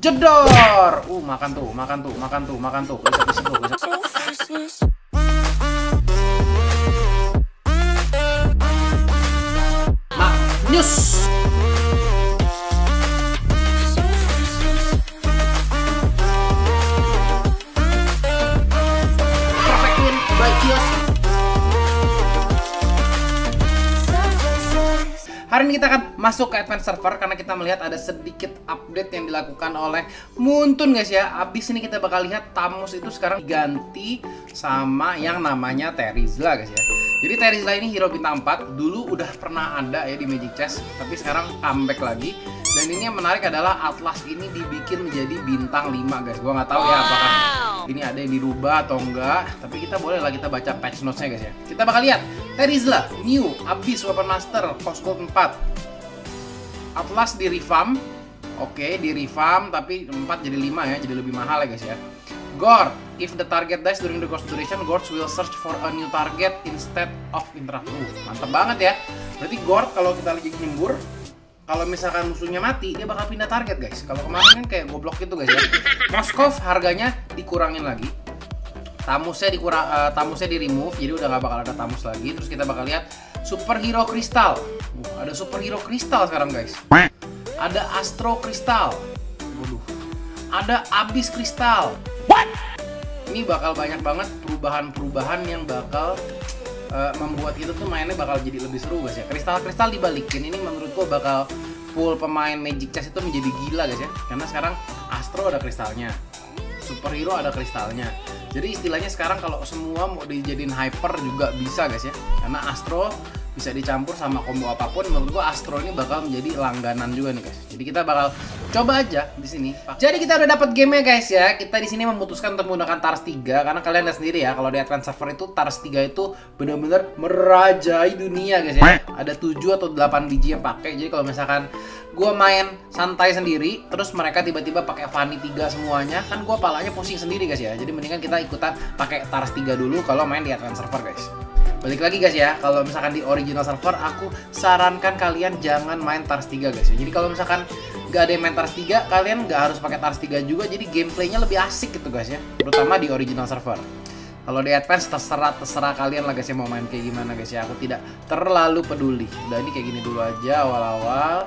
jedor. Makan tuh. Bisa. News. Perfect win by Kios. Hari ini kita akan masuk ke Advanced Server karena kita melihat ada sedikit update yang dilakukan oleh Muntun guys ya. Abis ini kita bakal lihat Tamus itu sekarang diganti sama yang namanya Terizla guys ya. Jadi Terizla ini hero bintang 4, dulu udah pernah ada ya di Magic Chess, tapi sekarang comeback lagi. Dan ini yang menarik adalah Atlas ini dibikin menjadi bintang 5 guys. Gua nggak tahu ya apakah ini ada yang dirubah atau enggak, tapi kita boleh lah kita baca patch notes-nya guys ya. Kita bakal lihat Terizla, new, Abyss Weapon Master, cost gold 4. Atlas di revamp. Oke, di revamp tapi 4 jadi 5 ya, jadi lebih mahal ya guys ya. Gord, if the target dies during the course duration, Gord will search for a new target instead of interrupt. Mantap banget ya. Berarti Gord kalau kita lagi nyembur, kalau misalkan musuhnya mati, dia bakal pindah target guys. Kalau kemarin kan kayak goblok gitu guys ya. Moskov harganya dikurangin lagi. Tamusnya tamusnya di remove, jadi udah nggak bakal ada Tamus lagi. Terus kita bakal lihat superhero kristal. Ada superhero kristal sekarang guys. Ada Astro kristal. Ada Abyss kristal. Ini bakal banyak banget perubahan-perubahan yang bakal membuat itu tuh mainnya bakal jadi lebih seru guys ya. Kristal-kristal dibalikin, ini menurut gua bakal full pemain Magic Chess itu menjadi gila guys ya. Karena sekarang Astro ada kristalnya, superhero ada kristalnya. Jadi istilahnya sekarang kalau semua mau dijadiin hyper juga bisa guys ya. Karena Astro bisa dicampur sama combo apapun, menurut gua Astro ini bakal menjadi langganan juga nih guys. Jadi kita bakal coba aja di sini. Jadi kita udah dapat game-nya guys ya. Kita di sini memutuskan untuk menggunakan Tars 3 karena kalian lihat sendiri ya, kalau di Advanced Server itu Tars 3 itu benar-benar merajai dunia guys ya. Ada 7 atau 8 biji yang pakai. Jadi kalau misalkan gua main santai sendiri, terus mereka tiba-tiba pakai Fanny 3 semuanya, kan gua palanya pusing sendiri guys ya. Jadi mendingan kita ikutan pakai Tars 3 dulu kalau main di Advanced Server guys. Balik lagi guys ya, kalau misalkan di original server aku sarankan kalian jangan main Tars 3 guys ya. Jadi kalau misalkan nggak ada yang main Tars 3, kalian nggak harus pakai Tars 3 juga, jadi gameplaynya lebih asik gitu guys ya, terutama di original server. Kalau di Advance terserah kalian lah guys ya mau main kayak gimana guys ya, aku tidak terlalu peduli. Udah, ini kayak gini dulu aja awal-awal.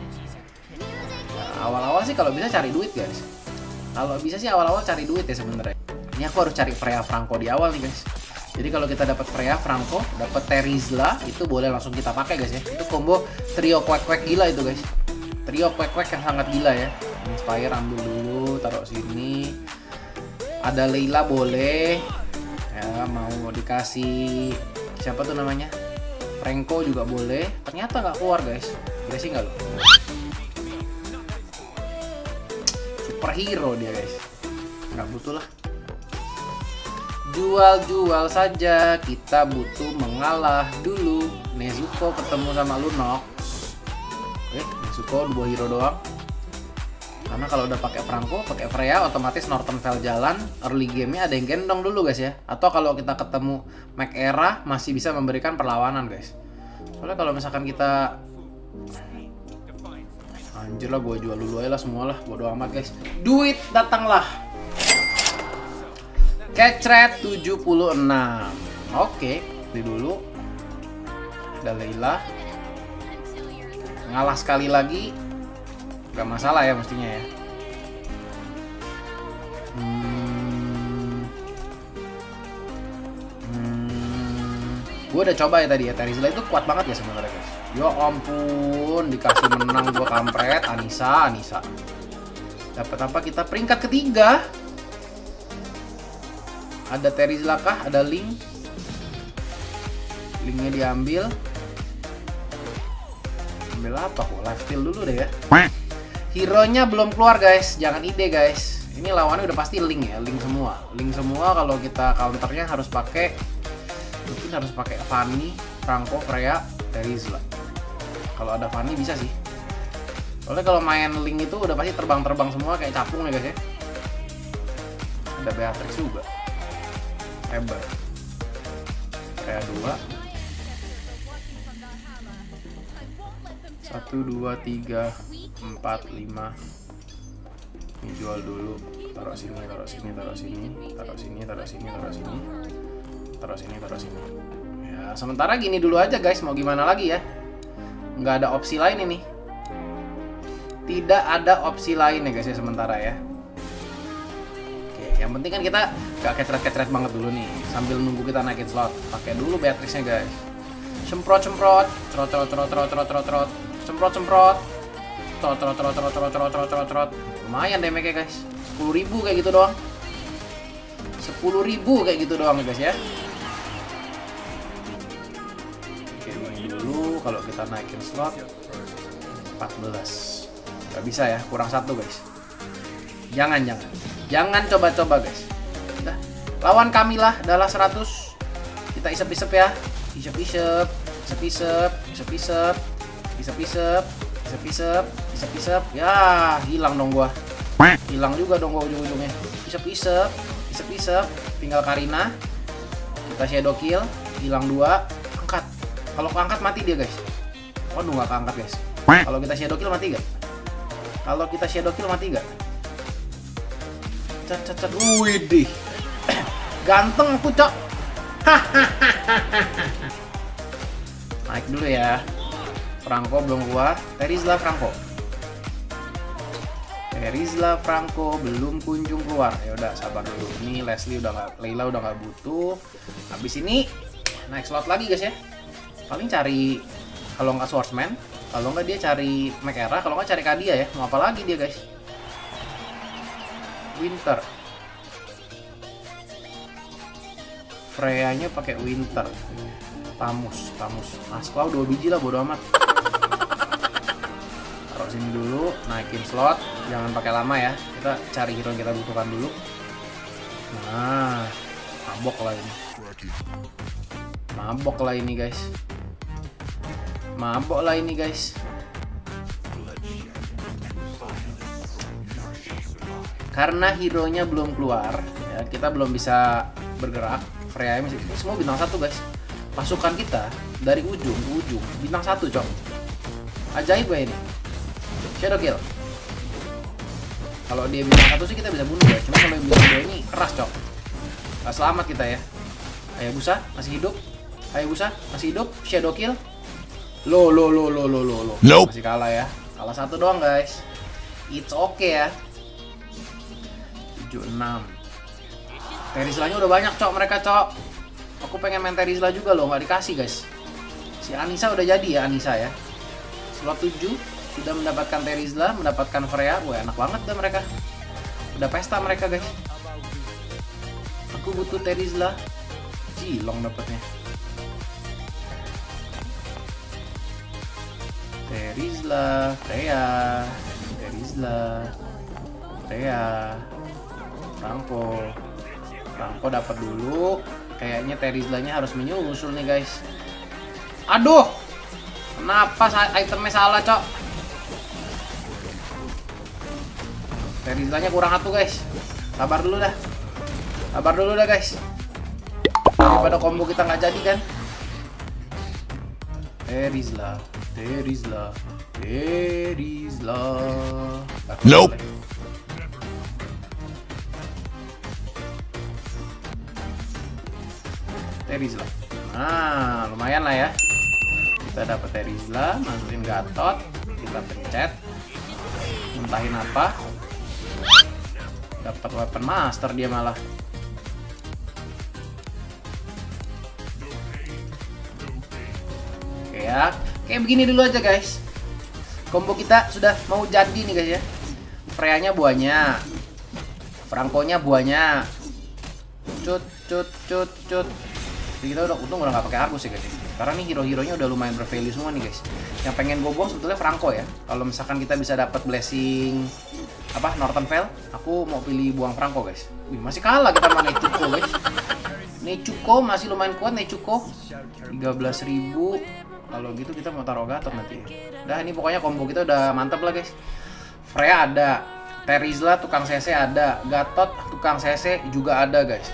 Nah, awal-awal sih kalau bisa cari duit guys. Kalau bisa sih awal-awal cari duit ya sebenarnya. Ini aku harus cari Freya Franco di awal nih guys. Jadi kalau kita dapat Freya Franco, dapat Terizla, itu boleh langsung kita pakai guys ya. Itu combo trio kwek-kwek gila itu guys. Trio kwek-kwek yang sangat gila ya. Inspire ambil dulu, taruh sini. Ada Layla boleh. Ya, mau dikasih siapa tuh namanya? Franco juga boleh. Ternyata nggak keluar guys. Kira sih nggak loh. Superhero dia guys. Nggak butuh lah. Jual saja, kita butuh mengalah dulu. Nezuko ketemu sama Lunok. Nezuko 2 hero doang. Karena kalau udah pakai Franco, pakai Freya, otomatis Northern Vale jalan. Early game-nya ada yang gendong dulu guys ya. Atau kalau kita ketemu Mac Era masih bisa memberikan perlawanan guys. Soalnya kalau misalkan kita anjir lah, gue jual dulu aja lah semua lah, bodo amat guys. Duit datanglah. Catch rate 76. Oke, beli dulu. Ada Layla. Ngalah sekali lagi. Gak masalah ya mestinya ya. Gue udah coba ya tadi ya, Terizla itu kuat banget ya sebenarnya guys. Ya ampun, dikasih menang gue kampret. Anissa. Dapat apa kita? Peringkat ketiga. Ada Terizla kah? Ada link. Linknya diambil. Ambil apa kok? Lifesteal dulu deh ya. Hero-nya belum keluar guys. Jangan ide guys. Ini lawannya udah pasti link ya. Link semua. Kalau kita counternya harus pakai, mungkin harus pakai Fanny, Franco, Freya, Terizla. Kalau ada Fanny bisa sih. Soalnya kalau main link itu udah pasti terbang-terbang semua kayak capung ya guys ya. Ada Beatrix juga. Hebat. Kayak 2 1, 2, 3, 4, 5. Ini jual dulu. Taruh sini, taruh sini, taruh sini, taruh sini, taruh sini, taruh sini, taruh sini, taruh sini. Ya, sementara gini dulu aja guys. Mau gimana lagi ya? Nggak ada opsi lain ini. Tidak ada opsi lain ya guys ya sementara ya. Oke, yang penting kan kita nggak kecret-kecret banget dulu nih. Sambil nunggu kita naikin slot. Pakai dulu Beatrix-nya guys. Semprot-semprot, trot-trot-trot-trot-trot-trot-trot. Semprot-semprot. Trot-trot-trot-trot-trot-trot-trot. Lumayan damage-nya guys. 10.000 kayak gitu doang. 10.000 kayak gitu doang guys ya. Oke, ini dulu kalau kita naikin slot 14. Gak bisa ya, kurang 1 guys. Jangan coba-coba guys. Udah, lawan kami lah, adalah 100. Kita isep-isep ya. Isep-isep, isep-isep, isep-isep, isep-isep, isep-isep, isep-isep. Ya, hilang dong gua. Hilang juga dong gua ujung-ujungnya. Isep-isep, isep-isep. Tinggal Karina. Kita shadow kill, hilang 2. Angkat. Kalau keangkat mati dia guys. Waduh, nggak keangkat guys. Kalau kita shadow kill mati gak? Kalau kita shadow kill mati gak? Cat. Widih. Ganteng aku, Cok. Naik dulu ya. Franco belum keluar. Terizla Franco. Terizla Franco belum kunjung keluar. Ya udah, sabar dulu. Ini Leslie udah nggak, Layla udah nggak butuh. Habis ini naik slot lagi guys ya. Paling cari, kalau nggak Swordsman, kalau nggak dia cari Mekera, kalau nggak cari Kadia ya. Mau apa lagi dia guys? Winter. Freya-nya pakai Winter. Tamus. Asclaw 2 biji lah, bodo amat. Taruh sini dulu, naikin slot. Jangan pakai lama ya. Kita cari hero yang kita butuhkan dulu. Nah, mabok lah ini. Mabok lah ini guys. Mabok lah ini guys. Karena hero-nya belum keluar, ya, kita belum bisa bergerak. Freya masih semua bintang 1 guys. Pasukan kita dari ujung ke ujung bintang 1 cok. Ajaib ya ini. Shadow kill. Kalau dia bintang 1 sih kita bisa bunuh ya. Cuma kalau bintang 2 ini keras cok. Gak selamat kita ya. Hayabusa masih hidup. Hayabusa masih hidup. Shadow kill. Lo. Nope. Masih kalah ya. Kalah 1 doang guys. It's okay ya. 76. Terizlanya udah banyak cok mereka cok. Aku pengen main Terizla juga loh, nggak dikasih guys. Si Anissa udah jadi ya, Anissa ya. Slot 7 sudah mendapatkan Terizla, mendapatkan Freya. Wah, enak banget deh mereka. Udah pesta mereka guys. Aku butuh Terizla. Cilong dapatnya. Terizla, Freya, Franco dapat dulu. Kayaknya Terizlanya harus menyusul nih guys. Aduh, kenapa itemnya salah cok? Terizlanya kurang 1 guys. Sabar dulu dah guys. Daripada combo kita nggak jadi kan. Terizla. Nope. Terizla. Nah, lumayan lah ya. Kita dapat Terizla, masukin Gatot, kita pencet. Muntahin apa? Dapat weapon master dia malah. Oke ya. Kayak begini dulu aja guys. Combo kita sudah mau jadi nih guys ya. Freya-nya buahnya. Franco-nya buahnya. Cut. Jadi kita udah untung udah nggak pakai Argus ya guys. Karena nih hero-heronya udah lumayan bervalue semua nih guys. Yang pengen gue buang sebetulnya Franco ya. Kalau misalkan kita bisa dapat blessing Northern Vale, aku mau pilih buang Franco guys. Wih, masih kalah kita sama Nechuko guys. Nechuko masih lumayan kuat. Nechuko 13.000. Kalau gitu kita mau taruh Gatot nanti. Udah, ini pokoknya combo kita udah mantap lah guys. Freya ada, Terizla tukang CC ada, Gatot tukang CC juga ada guys.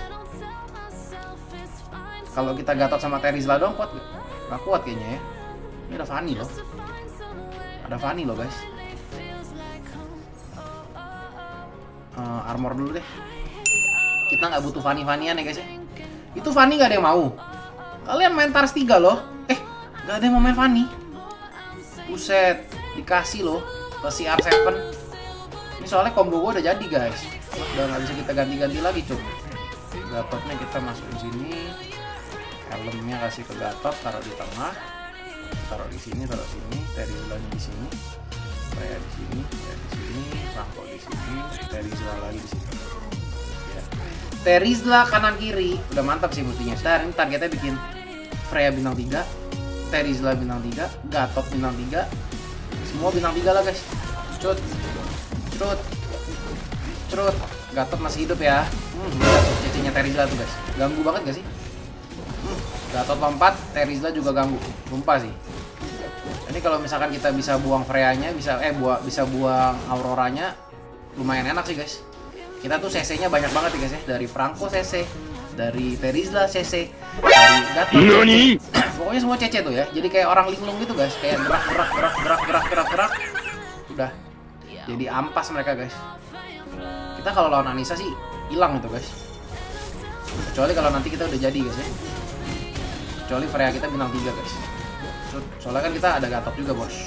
Kalau kita Gatot sama Terizla doang kuat gak? Gak kuat kayaknya ya. Ini ada Fanny loh. Ada Fanny loh guys. armor dulu deh. Kita nggak butuh Fanny-Fannian ya guys ya. Itu Fanny nggak ada yang mau. Kalian main Tars 3 loh. Nggak ada yang mau main Fanny. Buset, dikasih loh ke CR7. Ini soalnya combo gue udah jadi guys. Udah nggak bisa kita ganti-ganti lagi cuy. Gatotnya kita masukin sini. Helmnya kasih ke Gatot, taruh di tengah. Taruh di sini, taruh sini. Terizlanya di sini. Freya di sini, Freya di sini. Franco di sini. Terizla lagi di sini. Ya. Terizla kanan kiri. Udah mantap sih mestinya. Ntar ini targetnya bikin Freya bintang 3, Terizla bintang 3, Gatot bintang 3. Semua bintang 3 lah guys. Cut. Cerut. Cerut. Gatot masih hidup ya. Gatot cecinya Terizla tuh guys. Ganggu banget gak sih? Gatot lompat, Terizla juga ganggu. Sumpah sih. Ini kalau misalkan kita bisa buang Freya-nya, bisa buang Auroranya, lumayan enak sih guys. Kita tuh CC-nya banyak banget ya guys ya. Dari Franco CC, dari Terizla CC, dari Gatot CC. Pokoknya semua CC tuh ya. Jadi kayak orang linglung gitu guys. Kayak gerak. Udah. Jadi ampas mereka guys. Kita kalau lawan Anissa sih hilang itu guys. Kecuali kalau nanti kita udah jadi guys ya. Kecuali Freya kita bintang 3 guys. Soalnya kan kita ada Gatot juga bos.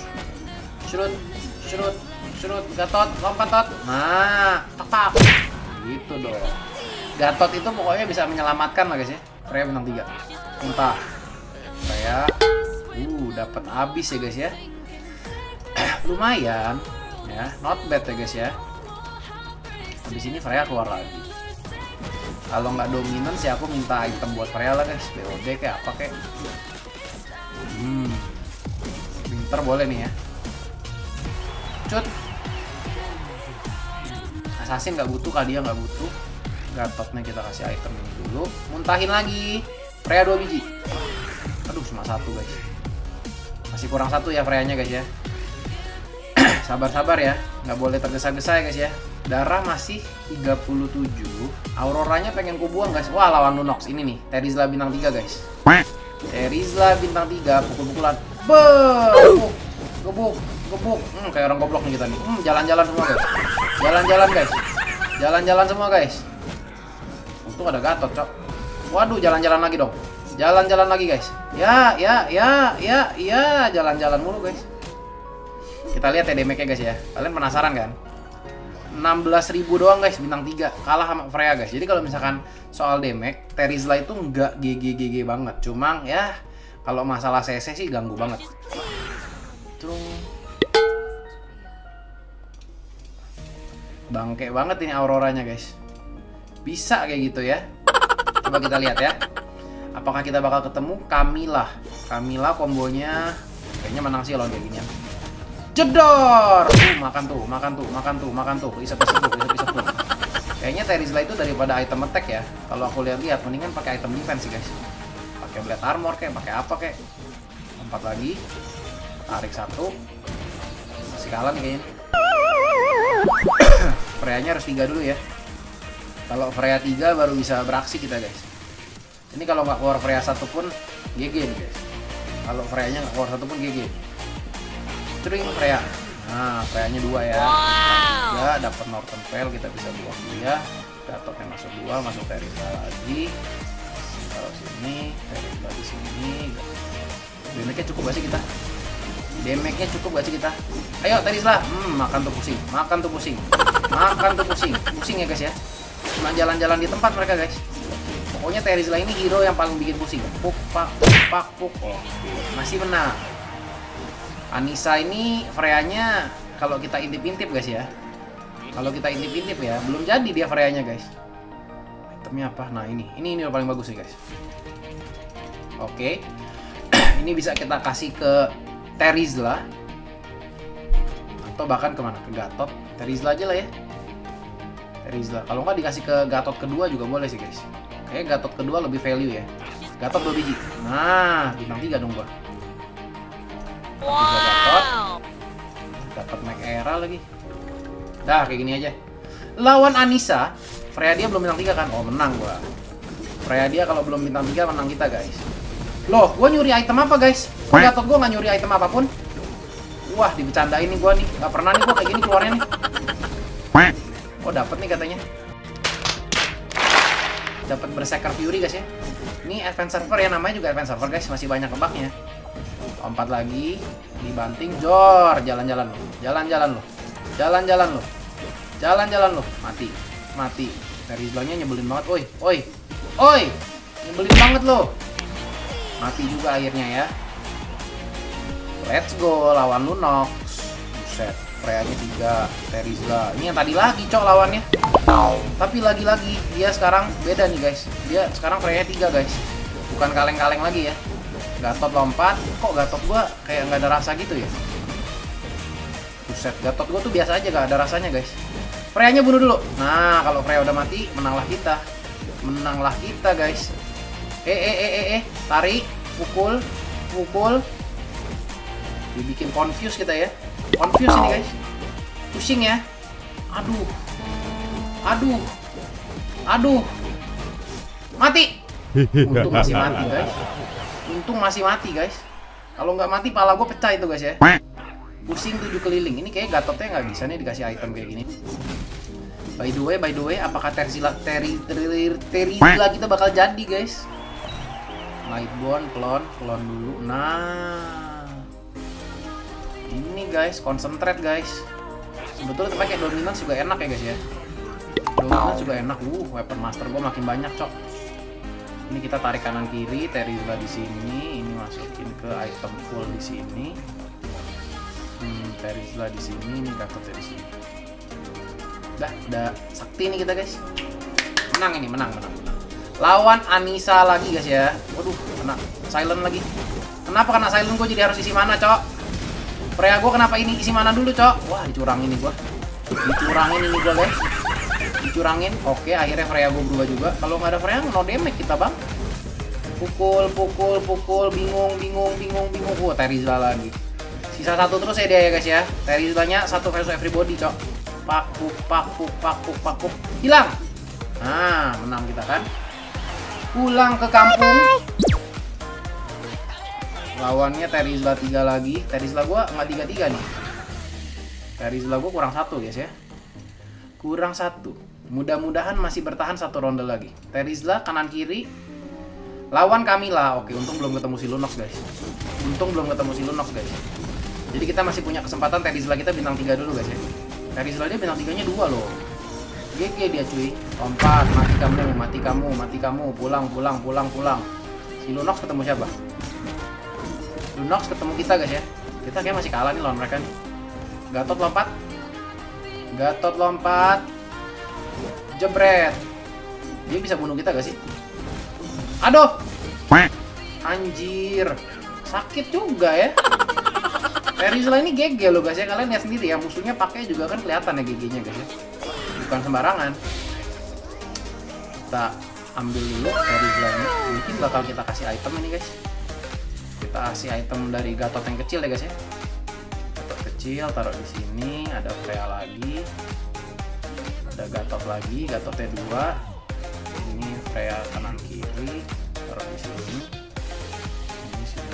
Surut, Gatot, lompat tot. Nah, tak. Gitu dong. Gatot itu pokoknya bisa menyelamatkan lah guys ya. Freya bintang 3. Entah. Freya, dapat habis ya guys ya. Lumayan, ya, not bad ya guys ya. Habis ini Freya keluar lagi. Kalau nggak dominan sih aku minta item buat Freya lah guys. BOD kayak apa kayak. Pinter boleh nih ya. Cut. Assassin nggak butuh, Kadia nggak butuh. Gatotnya kita kasih item ini dulu. Muntahin lagi. Freya 2 biji. Aduh, cuma 1 guys. Masih kurang 1 ya Freya-nya guys ya. Sabar-sabar ya. Nggak boleh tergesa-gesa ya guys ya. Darah masih 37. Auroranya pengen ku buang guys. Wah, lawan Lunox ini nih. Terizla bintang 3 guys. Terizla bintang 3 pukul-pukulan. Gebuk. Kayak orang goblok nih kita nih. Jalan-jalan semua guys. Jalan-jalan semua guys. Untung ada Gatot, cok. Waduh, jalan-jalan lagi dong. Jalan-jalan lagi guys. Ya, jalan-jalan mulu guys. Kita lihat ya damage-nya guys ya. Kalian penasaran kan? 16.000 doang guys, bintang 3. Kalah sama Freya guys. Jadi kalau misalkan soal damage, Terizla itu nggak GG banget. Cuma ya, kalau masalah CC sih ganggu banget. Bangke banget ini Auroranya guys. Bisa kayak gitu ya. Coba kita lihat ya. Apakah kita bakal ketemu Camilla? Camilla kombonya kayaknya menang sih lawan kayak ginian. Jedor! Makan tuh. Isep tuh. Kayaknya Terizla itu daripada item attack ya. Kalau aku lihat-lihat mendingan pakai item defense sih guys. Pakai blade armor kayak, pakai apa kayak. Lompat lagi. Tarik 1. Masih kalah nih kayaknya. Freya-nya harus 3 dulu ya. Kalau Freya 3 baru bisa beraksi kita guys. Ini kalau nggak keluar Freya 1 pun GG nih guys. Kalau Freya-nya nggak keluar 1 pun GG. Cering Freya. Nah, Freya-nya 2 ya. Ya, dapat Northern Veil, kita bisa buang dia. Gatotnya masuk 2, masuk Terizla lagi. Taruh sini, Terizla di sini. Damage-nya cukup gak sih kita? Damage-nya cukup gak sih kita? Ayo Terizla. Makan tuh pusing. Pusing ya guys ya. Cuma jalan-jalan di tempat mereka guys. Pokoknya Terizla ini hero yang paling bikin pusing. Puk. Oh, masih menang. Anissa ini Freya-nya kalau kita intip-intip guys ya. Kalau kita intip-intip ya, belum jadi dia Freya-nya guys. Itemnya apa? Nah, ini yang paling bagus nih guys. Oke. Ini bisa kita kasih ke Terizla. Atau bahkan kemana? Ke Gatot. Terizla aja lah ya. Terizla. Kalau nggak dikasih ke Gatot kedua juga boleh sih guys. Kayaknya Gatot kedua lebih value ya. Gatot 2 biji. Nah, bintang 3 dong gua. Wow. Dapat Mac Era lagi. Dah kayak gini aja. Lawan Anissa, Freya dia belum bintang 3 kan? Oh, menang gua. Freya dia kalau belum bintang 3 menang kita, guys. Loh, gua nyuri item apa, guys? Gatot gua nggak nyuri item apapun. Wah, dibecandain nih gua nih. Nggak pernah nih gua kayak gini keluarnya nih. Oh, dapat nih katanya. Dapat Berserker Fury guys ya. Ini advance server ya, namanya juga advance server guys, masih banyak kebaknya. Lompat lagi, dibanting, jor, jalan-jalan lo. Jalan-jalan lo. Jalan-jalan lo. Jalan-jalan lo. Mati. Mati. Dari sebelahnya nyebelin banget. Oi, oi. Oi. Nyebelin banget lo. Mati juga akhirnya ya. Let's go lawan Lunox. Buset, Freya-nya 3, Terizla. Ini yang tadi lagi cok lawannya. Tapi lagi-lagi dia sekarang beda nih guys. Dia sekarang Freya-nya 3 guys. Bukan kaleng-kaleng lagi ya. Gatot lompat. Kok Gatot gua kayak nggak ada rasa gitu ya? Buset, Gatot gua tuh biasa aja, gak ada rasanya guys. Freya-nya bunuh dulu. Nah, kalau Freya udah mati, menanglah kita. Menanglah kita guys. Tarik, pukul, pukul. Dibikin confuse kita ya. Confuse ini guys. Pusing ya. Aduh. Aduh. Aduh. Mati. Untung masih mati guys. Untung masih mati guys. Kalau nggak mati pala gue pecah itu guys ya. Pusing 7 keliling. Ini kayak Gatotnya nggak bisa nih dikasih item kayak gini. By the way, apakah Terizla kita bakal jadi guys? Lightbone, klon dulu. Nah, ini guys, concentrate guys. Sebetulnya pakai dominance juga enak ya guys ya. Dominance juga enak. Weapon master gue makin banyak cok. Ini kita tarik kanan kiri, Terizla di sini, ini masukin ke item full di sini. Terizla di sini, ini Gatot di sini. Udah sakti nih kita guys. Menang ini, menang. Lawan Anissa lagi guys ya. Waduh, kena silent lagi. Kenapa kena silent gue jadi harus isi mana cok? Freya gue kenapa ini isi mana dulu cok? Wah, dicurangin nih gue. Dicurangin ini gue guys. Dicurangin. Oke, akhirnya Freya gue berubah juga. Kalau nggak ada Freya, no damage kita bang. Pukul, bingung. Terizla lagi. Sisa 1 terus ya dia ya guys ya. Terizlanya 1 versus everybody cok. Pakuk. Hilang. Nah, menang kita kan. Pulang ke kampung. Lawannya Terizla 3 lagi. Terizla gue nggak 3-3 nih. Terizla gue kurang 1 guys ya. Kurang 1. Mudah-mudahan masih bertahan 1 ronde lagi. Terizla kanan kiri. Lawan Camilla. Oke, untung belum ketemu si Lunox guys. Jadi kita masih punya kesempatan. Terizla kita bintang 3 dulu guys ya. Terizla dia bintang 3-nya 2 loh. GG dia cuy. Lompat, mati kamu. Pulang. Si Lunox ketemu siapa? Lunox ketemu kita guys ya. Kita kayak masih kalah nih lawan mereka nih. Gatot lompat. Jebret. Dia bisa bunuh kita gak sih? Aduh. Anjir. Sakit juga ya. Terizla ini GG loh guys ya. Kalian lihat sendiri ya. Musuhnya pakai juga kan kelihatan ya GG-nya guys ya. Bukan sembarangan. Kita ambil dulu Terizla ini. Mungkin bakal kita kasih item ini guys. Kita kasih item dari Gatot yang kecil ya guys ya. Gatot kecil taruh di sini. Ada Freya lagi. Ada Gatot lagi. Gatotnya 2. Ini Freya kanan kiri. Taruh di sini. Ini sini.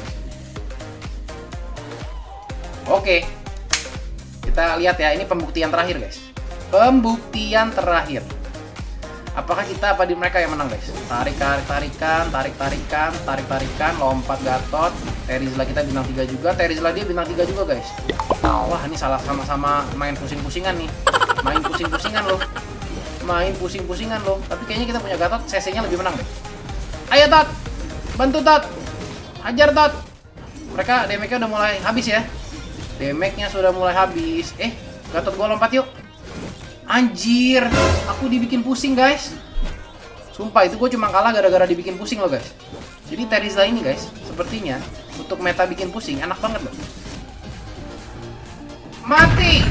Oke. Kita lihat ya. Ini pembuktian terakhir guys. Pembuktian terakhir. Apakah kita apa di mereka yang menang guys? Tarik-tarikan, lompat Gatot. Terizla kita bintang 3 juga. Terizla dia bintang 3 juga guys. Wah, ini salah sama-sama main pusing-pusingan nih. Main pusing-pusingan loh. Tapi kayaknya kita punya Gatot, CC-nya lebih menang deh. Ayo Tot. Bantu Tot. Hajar Tot. Mereka damage-nya udah mulai habis ya. Damage-nya sudah mulai habis. Gatot gua lompat yuk. Anjir, aku dibikin pusing guys. Sumpah itu gue cuma kalah gara-gara dibikin pusing loh guys. Jadi Terizla ini guys, sepertinya untuk meta bikin pusing enak banget loh. Mati.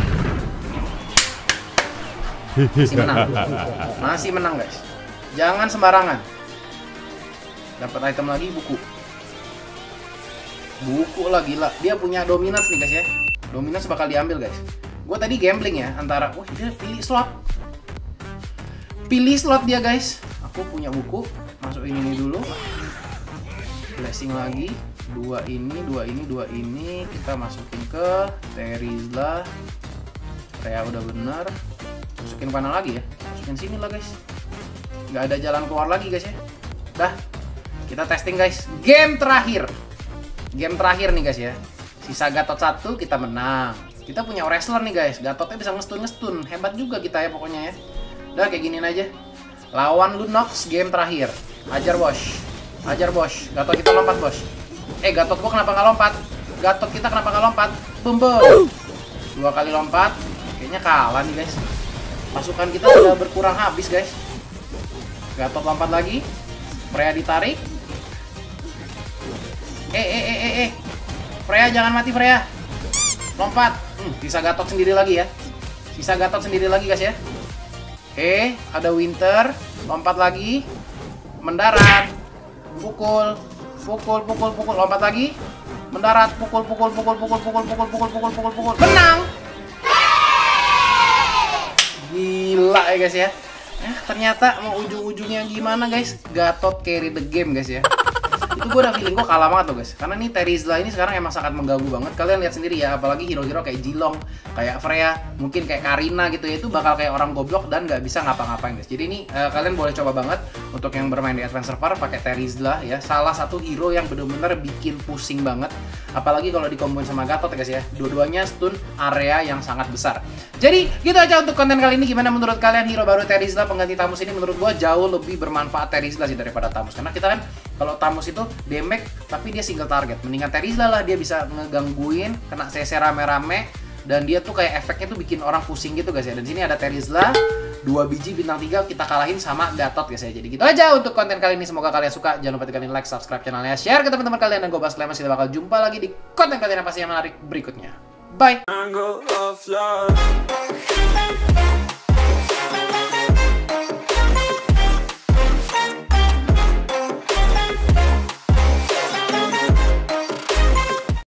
Masih menang guys. Jangan sembarangan. Dapat item lagi, buku lah, gila. Dia punya dominance nih guys ya. Dominance bakal diambil guys. Gue tadi gambling ya antara, dia pilih slot dia guys. Aku punya buku, masukin ini dulu. Blessing lagi, 2 ini kita masukin ke Terizla. Freya udah bener. Masukin mana lagi ya? Masukin sini lah guys. Nggak ada jalan keluar lagi guys ya. Dah, kita testing guys. Game terakhir nih guys ya. Sisa Gatot 1 kita menang. Kita punya wrestler nih guys. Gatotnya bisa ngestun. Hebat juga kita ya pokoknya ya. Udah kayak giniin aja. Lawan Lunox game terakhir. Hajar bos. Gatot kita lompat bos. Gatot gua kenapa nggak lompat? Gatot kita kenapa nggak lompat? Bum. 2 kali lompat. Kayaknya kalah nih guys. Pasukan kita sudah berkurang habis guys. Gatot lompat lagi. Freya ditarik. Freya jangan mati Freya. Lompat. Sisa Gatot sendiri lagi ya. Guys ya. Ada Winter. Lompat lagi. Mendarat. Pukul. Lompat lagi. Mendarat. Pukul. Menang. Gila ya guys ya. Ternyata mau ujung-ujungnya gimana guys? Gatot carry the game guys ya. Itu gue udah feeling gue kalah banget tuh guys. Karena nih Terizla ini sekarang emang sangat mengganggu banget. Kalian lihat sendiri ya, apalagi hero-hero kayak Jilong, kayak Freya, mungkin kayak Karina gitu ya, itu bakal kayak orang goblok dan nggak bisa ngapa-ngapain guys. Jadi ini kalian boleh coba banget untuk yang bermain di Advance Server pakai Terizla ya. Salah satu hero yang bener-bener bikin pusing banget. Apalagi kalau dikomboin sama Gatot ya guys ya. Dua-duanya stun area yang sangat besar. Jadi gitu aja untuk konten kali ini. Gimana menurut kalian hero baru Terizla pengganti Tamus ini? Menurut gue jauh lebih bermanfaat Terizla sih daripada Tamus. Karena kita kan kalau Tamus itu damage tapi dia single target. Mendingan Terizla lah, dia bisa ngegangguin, kena CC rame-rame, dan dia tuh kayak efeknya tuh bikin orang pusing gitu guys ya. Dan sini ada Terizla 2 biji bintang 3 kita kalahin sama Gatot guys ya. Jadi gitu aja untuk konten kali ini. Semoga kalian suka. Jangan lupa tekan like, subscribe channelnya, share ke teman-teman kalian, dan gue bahas kalian masih bakal jumpa lagi di konten-konten yang pasti yang menarik berikutnya. Bye.